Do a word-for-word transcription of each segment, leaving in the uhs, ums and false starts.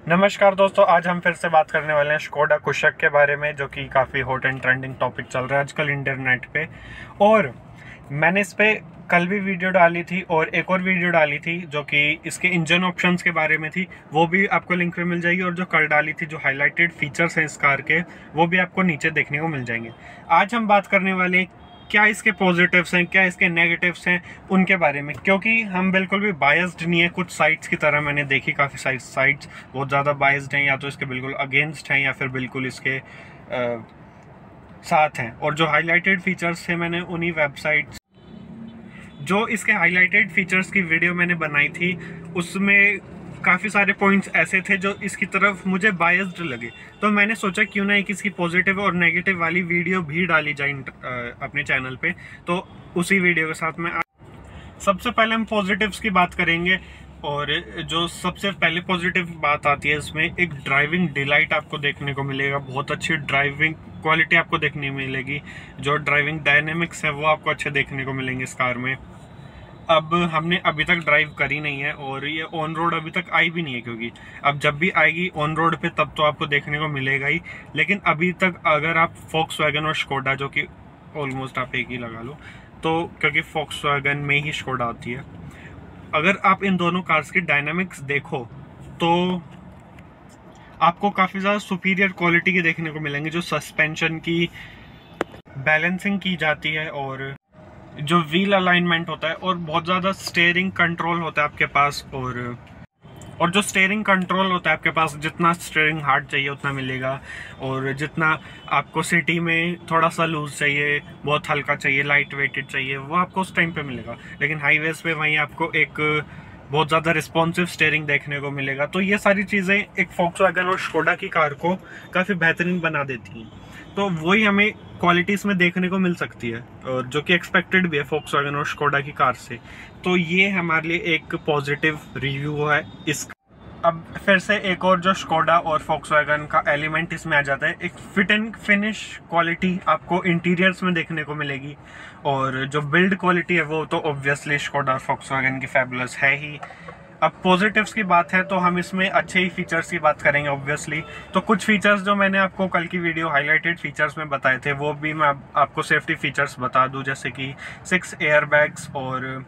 नमस्कार दोस्तों, आज हम फिर से बात करने वाले हैं स्कोडा कुशक के बारे में, जो कि काफ़ी हॉट एंड ट्रेंडिंग टॉपिक चल रहा है आजकल इंटरनेट पे। और मैंने इस पे कल भी वीडियो डाली थी और एक और वीडियो डाली थी जो कि इसके इंजन ऑप्शंस के बारे में थी। वो भी आपको लिंक पे मिल जाएगी। और जो कल डाली थी, जो हाईलाइटेड फीचर्स हैं इस कार के, वो भी आपको नीचे देखने को मिल जाएंगे। आज हम बात करने वाले हैं क्या इसके पॉजिटिव्स हैं, क्या इसके नेगेटिव्स हैं, उनके बारे में। क्योंकि हम बिल्कुल भी बायस्ड नहीं है कुछ साइट्स की तरह। मैंने देखी काफ़ी सारी साइट्स बहुत ज़्यादा बायस्ड हैं, या तो इसके बिल्कुल अगेंस्ट हैं या फिर बिल्कुल इसके आ, साथ हैं। और जो हाईलाइटेड फीचर्स थे, मैंने उन्हीं वेबसाइट्स जो इसके हाईलाइटेड फीचर्स की वीडियो मैंने बनाई थी, उसमें काफ़ी सारे पॉइंट्स ऐसे थे जो इसकी तरफ मुझे बायस्ड लगे। तो मैंने सोचा क्यों ना एक इसकी पॉजिटिव और नेगेटिव वाली वीडियो भी डाली जाए अपने चैनल पे। तो उसी वीडियो के साथ में सबसे पहले हम पॉजिटिव्स की बात करेंगे। और जो सबसे पहले पॉजिटिव बात आती है, इसमें एक ड्राइविंग डिलाइट आपको देखने को मिलेगा। बहुत अच्छी ड्राइविंग क्वालिटी आपको देखने मिलेगी। जो ड्राइविंग डायनेमिक्स है वो आपको अच्छे देखने को मिलेंगे इस कार में। अब हमने अभी तक ड्राइव करी नहीं है और ये ऑन रोड अभी तक आई भी नहीं है, क्योंकि अब जब भी आएगी ऑन रोड पे तब तो आपको देखने को मिलेगा ही। लेकिन अभी तक अगर आप फोक्सवैगन और स्कोडा, जो कि ऑलमोस्ट आप एक ही लगा लो, तो क्योंकि फोक्सवैगन में ही स्कोडा आती है, अगर आप इन दोनों कार्स की डायनामिक्स देखो तो आपको काफ़ी ज़्यादा सुपीरियर क्वालिटी के देखने को मिलेंगे। जो सस्पेंशन की बैलेंसिंग की जाती है और जो व्हील अलाइनमेंट होता है, और बहुत ज़्यादा स्टीयरिंग कंट्रोल होता है आपके पास। और और जो स्टीयरिंग कंट्रोल होता है आपके पास, जितना स्टीयरिंग हार्ड चाहिए उतना मिलेगा। और जितना आपको सिटी में थोड़ा सा लूज चाहिए, बहुत हल्का चाहिए, लाइट वेटेड चाहिए, वो आपको उस टाइम पे मिलेगा। लेकिन हाईवेज पे वहीं आपको एक बहुत ज़्यादा रिस्पॉन्सिव स्टीयरिंग देखने को मिलेगा। तो ये सारी चीज़ें एक फोक्सवैगन और स्कोडा की कार को काफ़ी बेहतरीन बना देती हैं। तो वही हमें क्वालिटीज़ में देखने को मिल सकती है, और जो कि एक्सपेक्टेड भी है फोक्सवैगन और स्कोडा की कार से। तो ये हमारे लिए एक पॉजिटिव रिव्यू है इस। अब फिर से एक और जो स्कोडा और फोक्सवैगन का एलिमेंट इसमें आ जाता है, एक फिट एंड फिनिश क्वालिटी आपको इंटीरियर्स में देखने को मिलेगी। और जो बिल्ड क्वालिटी है वो तो ऑब्वियसली स्कोडा और फोक्सवैगन की फैबुलस है ही। अब पॉजिटिव्स की बात है तो हम इसमें अच्छे ही फीचर्स की बात करेंगे ऑब्वियसली। तो कुछ फीचर्स जो मैंने आपको कल की वीडियो हाईलाइटेड फीचर्स में बताए थे, वो भी मैं आपको सेफ्टी फीचर्स बता दूं, जैसे कि सिक्स एयर बैग्स और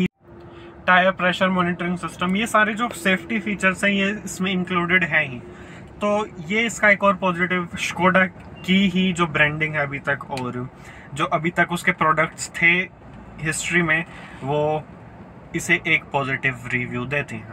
टायर प्रेशर मॉनिटरिंग सिस्टम। ये सारे जो सेफ्टी फीचर्स हैं ये इसमें इंक्लूडेड हैं ही। तो ये इसका एक और पॉजिटिव, स्कोडा की ही जो ब्रांडिंग है अभी तक, और जो अभी तक उसके प्रोडक्ट्स थे हिस्ट्री में, वो इसे एक पॉजिटिव रिव्यू देते हैं।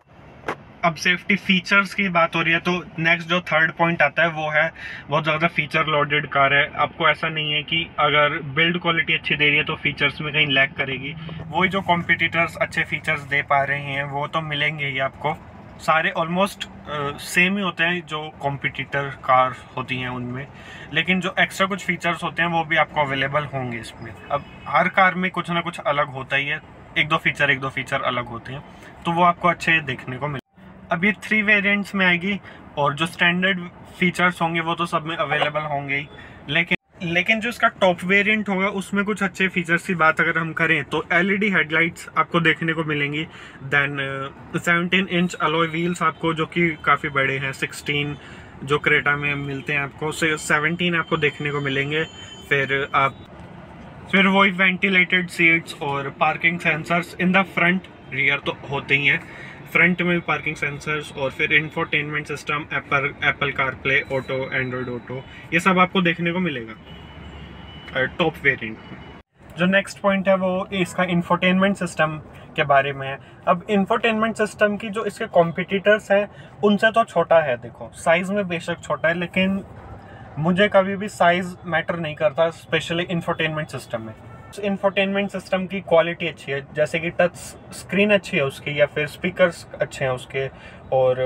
अब सेफ्टी फीचर्स की बात हो रही है तो नेक्स्ट जो थर्ड पॉइंट आता है वो है बहुत ज़्यादा फीचर लोडेड कार है। आपको ऐसा नहीं है कि अगर बिल्ड क्वालिटी अच्छी दे रही है तो फीचर्स में कहीं लैग करेगी। वही जो कॉम्पिटिटर्स अच्छे फीचर्स दे पा रहे हैं वो तो मिलेंगे ही आपको। सारे ऑलमोस्ट सेम ही होते हैं जो कॉम्पिटिटर कार होती हैं उनमें, लेकिन जो एक्स्ट्रा कुछ फीचर्स होते हैं वो भी आपको अवेलेबल होंगे इसमें। अब हर कार में कुछ ना कुछ अलग होता ही है, एक दो फीचर एक दो फीचर अलग होते हैं, तो वो आपको अच्छे देखने को मिले। अब ये थ्री वेरिएंट्स में आएगी और जो स्टैंडर्ड फीचर्स होंगे वो तो सब में अवेलेबल होंगे ही। लेकिन लेकिन जो इसका टॉप वेरिएंट होगा उसमें कुछ अच्छे फीचर्स की बात अगर हम करें तो एलईडी हेडलाइट्स आपको देखने को मिलेंगी। Then seventeen inch alloy wheels आपको, जो कि काफ़ी बड़े हैं। सिक्सटीन जो क्रेटा में मिलते हैं आपको, सेवनटीन आपको देखने को मिलेंगे। फिर आप फिर वही वेंटिलेटेड सीट्स और parking sensors in the front, rear तो होते ही हैं, फ्रंट में भी पार्किंग सेंसर्स। और फिर infotainment system, Apple Apple CarPlay auto, Android auto, ये सब आपको देखने को मिलेगा टॉप वेरिएंट में। जो नेक्स्ट पॉइंट है वो इसका इंफोटेनमेंट सिस्टम के बारे में है। अब इंफोटेनमेंट सिस्टम की जो इसके कॉम्पिटिटर्स हैं उनसे तो छोटा है। देखो साइज़ में बेशक छोटा है, लेकिन मुझे कभी भी साइज़ मैटर नहीं करता, स्पेशली इंफोटेनमेंट सिस्टम में। इंफोटेनमेंट सिस्टम की क्वालिटी अच्छी है, जैसे कि टच स्क्रीन अच्छी है उसकी, या फिर स्पीकर्स अच्छे हैं उसके, और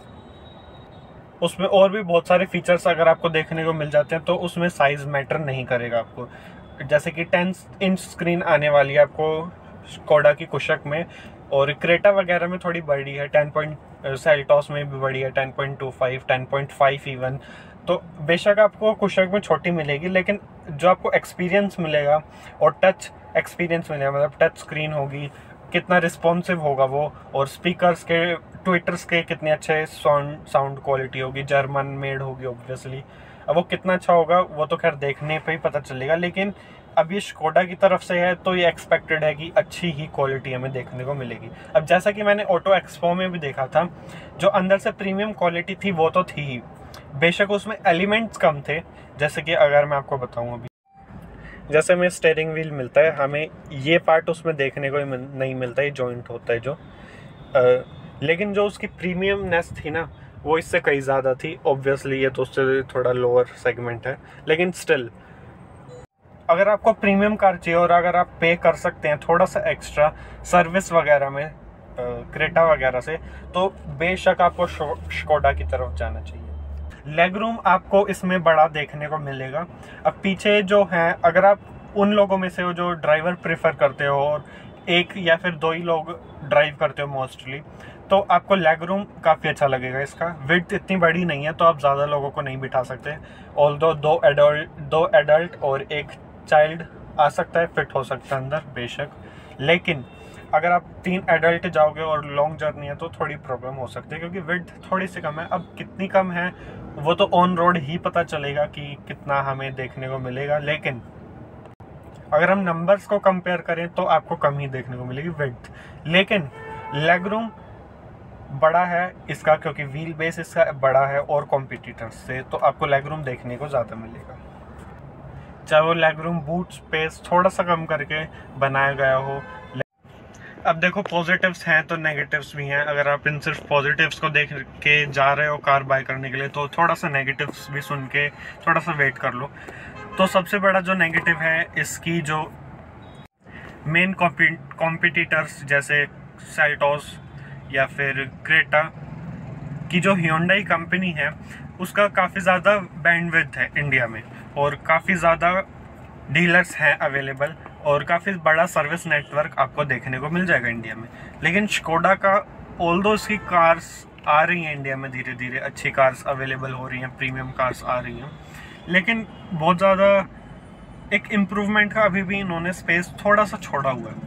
उसमें और भी बहुत सारे फीचर्स अगर आपको देखने को मिल जाते हैं तो उसमें साइज़ मैटर नहीं करेगा आपको। जैसे कि टेन इंच स्क्रीन आने वाली है आपको स्कोडा की कुशक में, और क्रेटा वगैरह में थोड़ी बड़ी है, टेन पॉइंट सेल्टॉस में भी बड़ी है, ten point two five, ten point five even. तो बेशक आपको कुशक में छोटी मिलेगी, लेकिन जो आपको एक्सपीरियंस मिलेगा और टच एक्सपीरियंस मिलेगा, मतलब टच स्क्रीन होगी, कितना रिस्पॉन्सिव होगा वो, और स्पीकर्स के ट्विटर्स के कितने अच्छे साउंड साउंड क्वालिटी होगी, जर्मन मेड होगी ऑब्वियसली। अब वो कितना अच्छा होगा वो तो खैर देखने पे ही पता चलेगा, लेकिन अब ये स्कोडा की तरफ से है तो ये एक्सपेक्टेड है कि अच्छी ही क्वालिटी हमें देखने को मिलेगी। अब जैसा कि मैंने ऑटो एक्सपो में भी देखा था, जो अंदर से प्रीमियम क्वालिटी थी वो तो थी ही, बेशक उसमें एलिमेंट्स कम थे। जैसे कि अगर मैं आपको बताऊं, अभी जैसे हमें स्टीयरिंग व्हील मिलता है, हमें ये पार्ट उसमें देखने को ही नहीं मिलता, ये जॉइंट होता है जो आ, लेकिन जो उसकी प्रीमियमनेस थी ना वो इससे कहीं ज़्यादा थी। ऑब्वियसली ये तो उससे थोड़ा लोअर सेगमेंट है, लेकिन स्टिल अगर आपको प्रीमियम कार चाहिए और अगर आप पे कर सकते हैं थोड़ा सा एक्स्ट्रा सर्विस वगैरह में क्रेटा वगैरह से, तो बेशक आपको स्कोडा की तरफ जाना चाहिए। लेग रूम आपको इसमें बड़ा देखने को मिलेगा। अब पीछे जो है, अगर आप उन लोगों में से हो जो ड्राइवर प्रेफर करते हो और एक या फिर दो ही लोग ड्राइव करते हो मोस्टली, तो आपको लेग रूम काफ़ी अच्छा लगेगा। इसका विड्थ इतनी बड़ी नहीं है तो आप ज़्यादा लोगों को नहीं बिठा सकते, ऑल्दो दो एडल्ट दो एडल्ट और एक चाइल्ड आ सकता है, फिट हो सकता है अंदर बेशक। लेकिन अगर आप तीन एडल्ट जाओगे और लॉन्ग जर्नी है तो थोड़ी प्रॉब्लम हो सकती है, क्योंकि विड्थ थोड़ी सी कम है। अब कितनी कम है वो तो ऑन रोड ही पता चलेगा कि कितना हमें देखने को मिलेगा, लेकिन अगर हम नंबर्स को कंपेयर करें तो आपको कम ही देखने को मिलेगी विड्थ। लेकिन लेग रूम बड़ा है इसका, क्योंकि व्हील बेस इसका बड़ा है और कॉम्पिटिटर्स से, तो आपको लेग रूम देखने को ज़्यादा मिलेगा। चाहे वो लेग रूम बूट स्पेस थोड़ा सा कम करके बनाया गया हो। अब देखो पॉजिटिव्स हैं तो नेगेटिव्स भी हैं। अगर आप इन सिर्फ पॉजिटिव्स को देख के जा रहे हो कार बाय करने के लिए, तो थोड़ा सा नेगेटिव्स भी सुन के थोड़ा सा वेट कर लो। तो सबसे बड़ा जो नेगेटिव है, इसकी जो मेन कॉम्पिटिटर्स जैसे सेल्टोस या फिर क्रेटा की जो Hyundai कंपनी है, उसका काफ़ी ज़्यादा बैंडविड्थ है इंडिया में, और काफ़ी ज़्यादा डीलर्स हैं अवेलेबल, और काफ़ी बड़ा सर्विस नेटवर्क आपको देखने को मिल जाएगा इंडिया में। लेकिन स्कोडा का ऑल्दो इसकी कार्स आ रही हैं इंडिया में, धीरे धीरे अच्छी कार्स अवेलेबल हो रही हैं, प्रीमियम कार्स आ रही हैं, लेकिन बहुत ज़्यादा एक इम्प्रूवमेंट का अभी भी इन्होंने स्पेस थोड़ा सा छोड़ा हुआ है।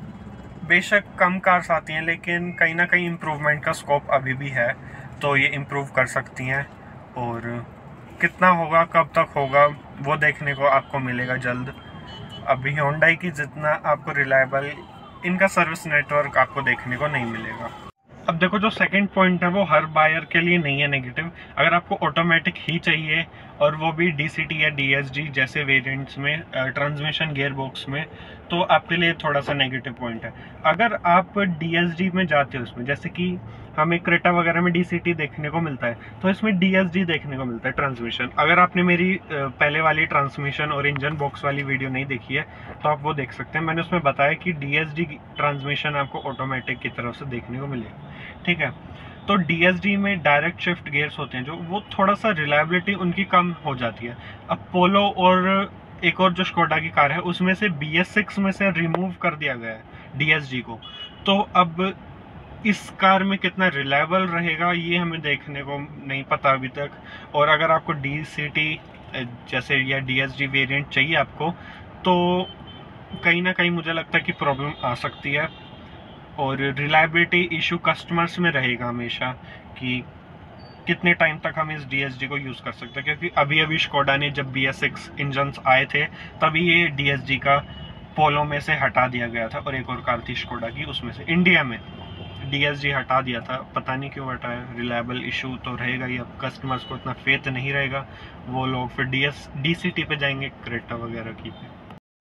बेशक कम कार्स आती हैं, लेकिन कहीं ना कहीं इम्प्रूवमेंट का स्कोप अभी भी है, तो ये इम्प्रूव कर सकती हैं। और कितना होगा, कब तक होगा, वो देखने को आपको मिलेगा जल्द। अभी Hyundai की जितना आपको रिलायबल इनका सर्विस नेटवर्क आपको देखने को नहीं मिलेगा। अब देखो जो सेकंड पॉइंट है वो हर बायर के लिए नहीं है नेगेटिव। अगर आपको ऑटोमेटिक ही चाहिए और वो भी डी सी टी या डी एस जी जैसे वेरिएंट्स में, ट्रांसमिशन गियर बॉक्स में, तो आपके लिए थोड़ा सा नेगेटिव पॉइंट है। अगर आप डी एस जी में जाते हो उसमें, जैसे कि हमें क्रेटा वगैरह में डी सी टी देखने को मिलता है, तो इसमें डी एस जी देखने को मिलता है ट्रांसमिशन। अगर आपने मेरी पहले वाली ट्रांसमिशन और इंजन बॉक्स वाली वीडियो नहीं देखी है तो आप वो देख सकते हैं। मैंने उसमें बताया कि डी एस जी ट्रांसमिशन आपको ऑटोमेटिक की तरफ से देखने को मिलेगा, ठीक है। तो डी एस जी में डायरेक्ट शिफ्ट गियर्स होते हैं, जो वो थोड़ा सा रिलायबिलिटी उनकी कम हो जाती है। अब पोलो और एक और जो स्कोडा की कार है उसमें से बी एस सिक्स में से रिमूव कर दिया गया है डी एस जी को, तो अब इस कार में कितना रिलायबल रहेगा ये हमें देखने को नहीं पता अभी तक। और अगर आपको डी सी टी जैसे या डी एस जी वेरिएंट चाहिए आपको, तो कहीं ना कहीं मुझे लगता है कि प्रॉब्लम आ सकती है, और रिलायबिलिटी इशू कस्टमर्स में रहेगा हमेशा कि कितने टाइम तक हम इस डी एस जी को यूज़ कर सकते हैं। क्योंकि अभी अभी स्कोडा ने जब बी एस सिक्स इंजन्स आए थे तभी ये डी एस जी का पोलो में से हटा दिया गया था, और एक और कार थी स्कोडा की उसमें से इंडिया में डी एस जी हटा दिया था। पता नहीं क्यों हटाया, रिलायबल इशू तो रहेगा ही। अब कस्टमर्स को इतना फेथ नहीं रहेगा, वो लोग फिर D S D C T पे जाएंगे क्रेटा वगैरह की पे।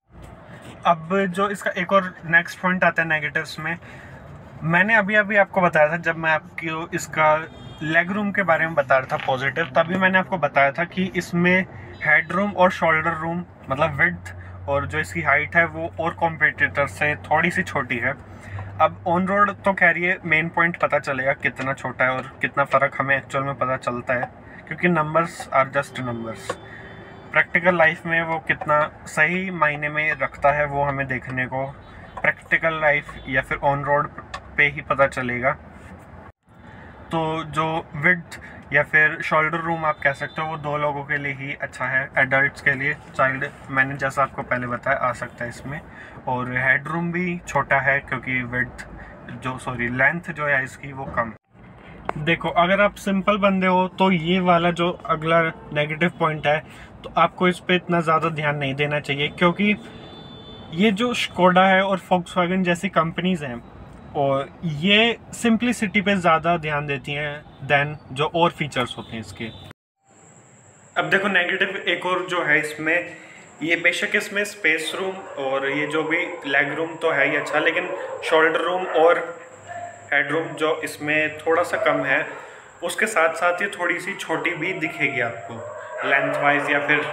अब जो इसका एक और नेक्स्ट पॉइंट आता है नेगेटिव्स में, मैंने अभी अभी आपको बताया था जब मैं आपको इसका लेग रूम के बारे में बता रहा था पॉजिटिव, तभी मैंने आपको बताया था कि इसमें हेड रूम और शोल्डर रूम मतलब विड्थ और जो इसकी हाइट है वो और कॉम्पिटिटर से थोड़ी सी छोटी है। अब ऑन रोड तो खैर ये मेन पॉइंट पता चलेगा कितना छोटा है और कितना फ़र्क हमें एक्चुअल में पता चलता है, क्योंकि numbers are just numbers. Practical life में वो कितना सही मायने में रखता है वो हमें देखने को प्रैक्टिकल लाइफ या फिर ऑन रोड पे ही पता चलेगा। तो जो विड्थ या फिर शोल्डर रूम आप कह सकते हो वो दो लोगों के लिए ही अच्छा है। एडल्ट्स के लिए, चाइल्ड मैंने जैसा आपको पहले बताया आ सकता है इसमें। और हेड रूम भी छोटा है क्योंकि विड्थ जो सॉरी लेंथ जो है इसकी वो कम। देखो, अगर आप सिंपल बंदे हो तो ये वाला जो अगला नेगेटिव पॉइंट है तो आपको इस पे इतना ज़्यादा ध्यान नहीं देना चाहिए, क्योंकि ये जो स्कोडा है और फोक्सवैगन जैसी कंपनीज हैं और ये सिंप्लिसिटी पे ज़्यादा ध्यान देती हैं देन जो और फीचर्स होते हैं इसके। अब देखो, नेगेटिव एक और जो है इसमें, ये बेशक इसमें स्पेस रूम और ये जो भी लेग रूम तो है ही अच्छा, लेकिन शोल्डर रूम और हेड रूम जो इसमें थोड़ा सा कम है, उसके साथ साथ ये थोड़ी सी छोटी भी दिखेगी आपको लेंथ वाइज या फिर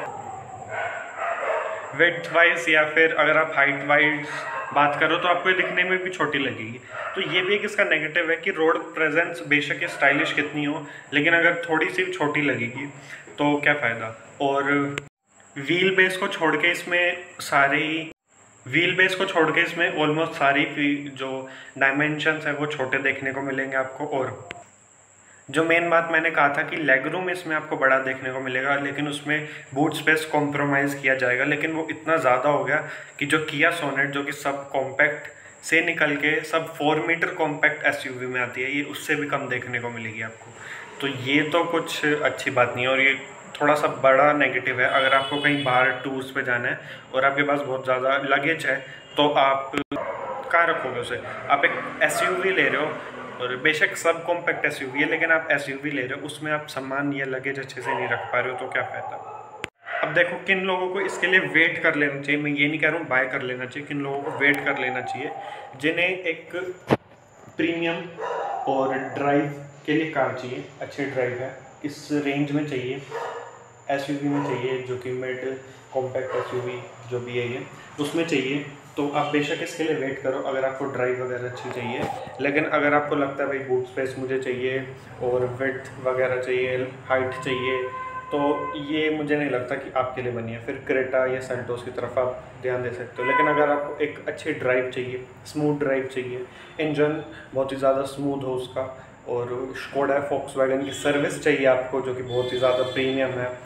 विड्थ वाइज, या फिर अगर आप हाइट वाइज बात करो तो आपको ये दिखने में भी छोटी लगेगी। तो ये भी एक इसका नेगेटिव है कि रोड प्रेजेंस बेशक ये स्टाइलिश कितनी हो, लेकिन अगर थोड़ी सी छोटी लगेगी तो क्या फ़ायदा। और व्हील बेस को छोड़ के इसमें सारी व्हील बेस को छोड़ के इसमें ऑलमोस्ट सारी जो डायमेंशंस है वो छोटे देखने को मिलेंगे आपको। और जो मेन बात मैंने कहा था कि लेग रूम इसमें आपको बड़ा देखने को मिलेगा, लेकिन उसमें बूट स्पेस कॉम्प्रोमाइज़ किया जाएगा, लेकिन वो इतना ज़्यादा हो गया कि जो किया सोनेट जो कि सब कॉम्पैक्ट से निकल के सब फोर मीटर कॉम्पैक्ट एसयूवी में आती है, ये उससे भी कम देखने को मिलेगी आपको। तो ये तो कुछ अच्छी बात नहीं है और ये थोड़ा सा बड़ा नेगेटिव है। अगर आपको कहीं बाहर टूर्स पे जाना है और आपके पास बहुत ज़्यादा लगेज है तो आप कहाँ रखोगे उसे। आप एक एसयूवी ले रहे हो और बेशक सब कॉम्पैक्ट एसयूवी है, लेकिन आप एसयूवी ले रहे हो, उसमें आप सामान या लगेज अच्छे से नहीं रख पा रहे हो तो क्या फ़ायदा। अब देखो, किन लोगों को इसके लिए वेट कर लेना चाहिए, मैं ये नहीं कह रहा हूँ बाय कर लेना चाहिए, किन लोगों को वेट कर लेना चाहिए जिन्हें एक प्रीमियम और ड्राइव के लिए कार चाहिए, अच्छी ड्राइव है इस रेंज में चाहिए, एसयूवी में चाहिए, जो कि मिड कॉम्पैक्ट एसयूवी जो भी है ये उसमें चाहिए, तो आप बेशक इसके लिए वेट करो अगर आपको ड्राइव वगैरह अच्छी चाहिए। लेकिन अगर आपको लगता है भाई बूट स्पेस मुझे चाहिए और विड्थ वगैरह चाहिए, हाइट चाहिए, तो ये मुझे नहीं लगता कि आपके लिए बनी है। फिर क्रेटा या सेल्टोस की तरफ आप ध्यान दे सकते हो। लेकिन अगर आपको एक अच्छी ड्राइव चाहिए, स्मूथ ड्राइव चाहिए, इंजन बहुत ही ज़्यादा स्मूथ हो उसका, और स्कोडा फोक्सवैगन की सर्विस चाहिए आपको जो कि बहुत ही ज़्यादा प्रीमियम है।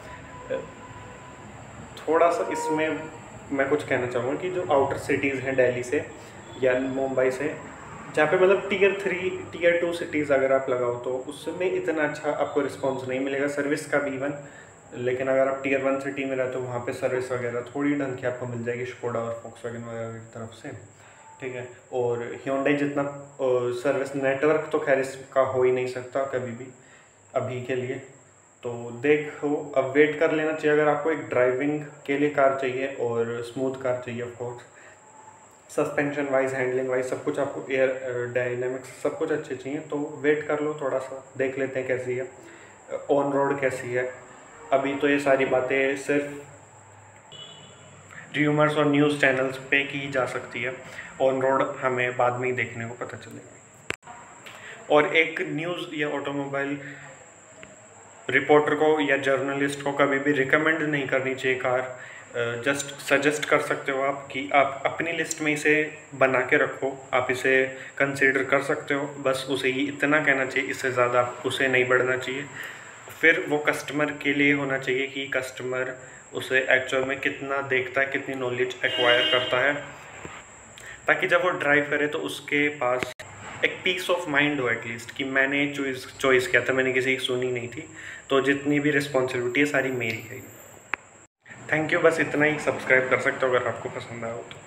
थोड़ा सा इसमें मैं कुछ कहना चाहूँगा कि जो आउटर सिटीज़ हैं दिल्ली से या मुंबई से, जहाँ पे मतलब tier three tier two cities अगर आप लगाओ तो उसमें इतना अच्छा आपको रिस्पांस नहीं मिलेगा सर्विस का भी इवन। लेकिन अगर आप टीयर वन सिटी में रहते हो वहाँ पे सर्विस वगैरह थोड़ी ढंग की आपको मिल जाएगी स्कोडा और फोक्सवैगन वगैरह की तरफ से, ठीक है। और ह्यूंडई जितना सर्विस नेटवर्क तो खैर इसका हो ही नहीं सकता कभी भी अभी के लिए। तो देखो, अब वेट कर लेना चाहिए अगर आपको एक ड्राइविंग के लिए कार चाहिए और स्मूथ कार चाहिए of course, suspension wise, handling wise सब कुछ आपको, एयर डायनेमिक्स सब कुछ अच्छे चाहिए, तो वेट कर लो, थोड़ा सा देख लेते हैं कैसी है, ऑन रोड कैसी है। अभी तो ये सारी बातें सिर्फ र्यूमर्स और न्यूज़ चैनल्स पे की जा सकती है, ऑन रोड हमें बाद में ही देखने को पता चलेगा। और एक न्यूज़ या ऑटोमोबाइल रिपोर्टर को या जर्नलिस्ट को कभी भी रिकमेंड नहीं करनी चाहिए कार, जस्ट सजेस्ट कर सकते हो आप कि आप अपनी लिस्ट में इसे बना के रखो, आप इसे कंसीडर कर सकते हो, बस उसे ये इतना कहना चाहिए, इससे ज़्यादा उसे नहीं बढ़ना चाहिए। फिर वो कस्टमर के लिए होना चाहिए कि कस्टमर उसे एक्चुअल में कितना देखता है, कितनी नॉलेज एक्वायर करता है, ताकि जब वो ड्राइव करे तो उसके पास एक पीस ऑफ माइंड हो एटलीस्ट कि मैंने चॉइस चॉइस किया था, मैंने किसी की सुनी नहीं थी, तो जितनी भी रिस्पॉन्सिबिलिटी है सारी मेरी है। थैंक यू, बस इतना ही। सब्सक्राइब कर सकते हो अगर आपको पसंद आया हो तो।